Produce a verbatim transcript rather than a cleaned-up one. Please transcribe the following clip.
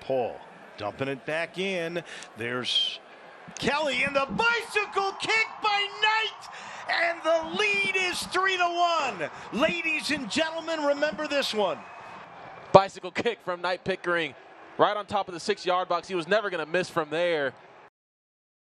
Paul dumping it back in. There's Kelly, and the bicycle kick by Knight, and the lead is three to one. Ladies and gentlemen, remember this one. Bicycle kick from Knighte Pickering right on top of the six-yard box. He was never going to miss from there.